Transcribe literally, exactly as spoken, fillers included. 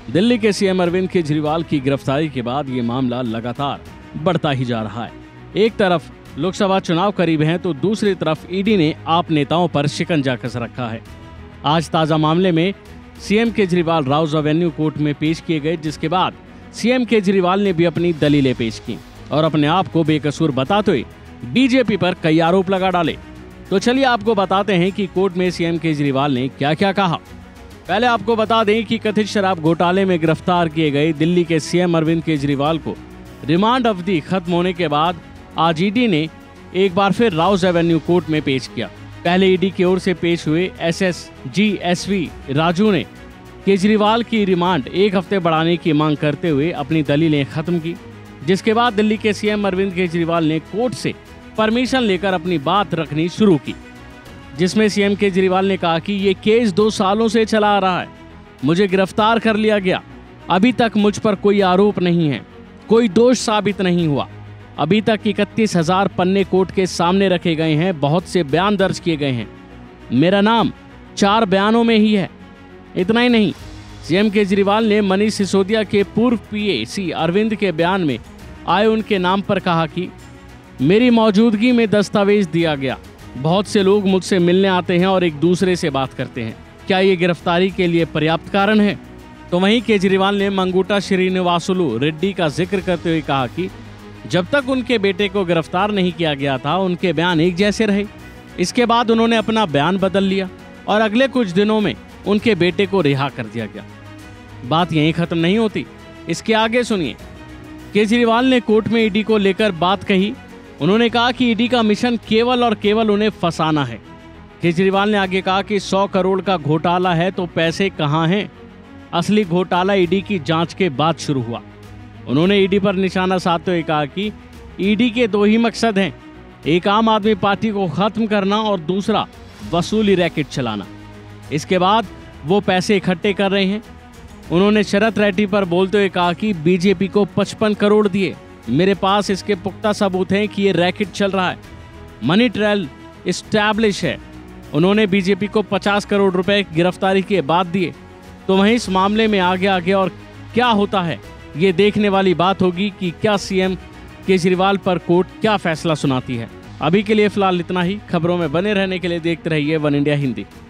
दिल्ली के सीएम अरविंद केजरीवाल की गिरफ्तारी के बाद ये मामला लगातार बढ़ता ही जा रहा है। एक तरफ लोकसभा चुनाव करीब हैं तो दूसरी तरफ ईडी ने आप नेताओं पर शिकंजा कस रखा है। आज ताजा मामले में CM Kejriwal Rouse Avenue court में पेश किए गए, जिसके बाद सीएम केजरीवाल ने भी अपनी दलीलें पेश की और अपने आप को बेकसूर बताते हुए बीजेपी पर कई आरोप लगा डाले। तो चलिए आपको बताते हैं कि कोर्ट में सीएम केजरीवाल ने क्या क्या कहा। पहले आपको बता दें कि कथित शराब घोटाले में गिरफ्तार किए गए दिल्ली के सीएम अरविंद केजरीवाल को रिमांड अवधि खत्म होने के बाद आज ईडी ने एक बार फिर राउज एवेन्यू कोर्ट में पेश किया। पहले ईडी की ओर से पेश हुए एसएस जी एसवी राजू ने केजरीवाल की रिमांड एक हफ्ते बढ़ाने की मांग करते हुए अपनी दलीलें खत्म की, जिसके बाद दिल्ली के सीएम अरविंद केजरीवाल ने कोर्ट से परमिशन लेकर अपनी बात रखनी शुरू की, जिसमें सीएम केजरीवाल ने कहा कि ये केस दो सालों से चला आ रहा है, मुझे गिरफ्तार कर लिया गया, अभी तक मुझ पर कोई आरोप नहीं है, कोई दोष साबित नहीं हुआ, अभी तक इकतीस हजार पन्ने कोर्ट के सामने रखे गए हैं, बहुत से बयान दर्ज किए गए हैं, मेरा नाम चार बयानों में ही है। इतना ही नहीं, सीएम केजरीवाल ने मनीष सिसोदिया के पूर्व पीए अरविंद के बयान में आए उनके नाम पर कहा कि मेरी मौजूदगी में दस्तावेज दिया गया, बहुत से लोग मुझसे मिलने आते हैं और एक दूसरे से बात करते हैं, क्या ये गिरफ्तारी के लिए पर्याप्त कारण है? तो वहीं केजरीवाल ने मंगूटा श्रीनिवासुलु रेड्डी का जिक्र करते हुए कहा कि जब तक उनके बेटे को गिरफ्तार नहीं किया गया था उनके बयान एक जैसे रहे। इसके बाद उन्होंने अपना बयान बदल लिया और अगले कुछ दिनों में उनके बेटे को रिहा कर दिया गया। बात यहीं खत्म नहीं होती, इसके आगे सुनिए। केजरीवाल ने कोर्ट में ईडी को लेकर बात कही। उन्होंने कहा कि ईडी का मिशन केवल और केवल उन्हें फंसाना है। केजरीवाल ने आगे कहा कि सौ करोड़ का घोटाला है तो पैसे कहाँ हैं? असली घोटाला ईडी की जांच के बाद शुरू हुआ। उन्होंने ईडी पर निशाना साधते हुए कहा कि ईडी के दो ही मकसद हैं, एक आम आदमी पार्टी को खत्म करना और दूसरा वसूली रैकेट चलाना। इसके बाद वो पैसे इकट्ठे कर रहे हैं। उन्होंने शरत रेड्डी पर बोलते हुए कहा कि बीजेपी को पचपन करोड़ दिए, मेरे पास इसके पुख्ता सबूत हैं कि ये रैकेट चल रहा है, मनी ट्रेल एस्टैब्लिश है। उन्होंने बीजेपी को पचास करोड़ रुपए गिरफ्तारी के बाद दिए। तो वहीं इस मामले में आगे आगे और क्या होता है ये देखने वाली बात होगी कि क्या सीएम केजरीवाल पर कोर्ट क्या फैसला सुनाती है। अभी के लिए फिलहाल इतना ही। खबरों में बने रहने के लिए देखते रहिए वन इंडिया हिंदी।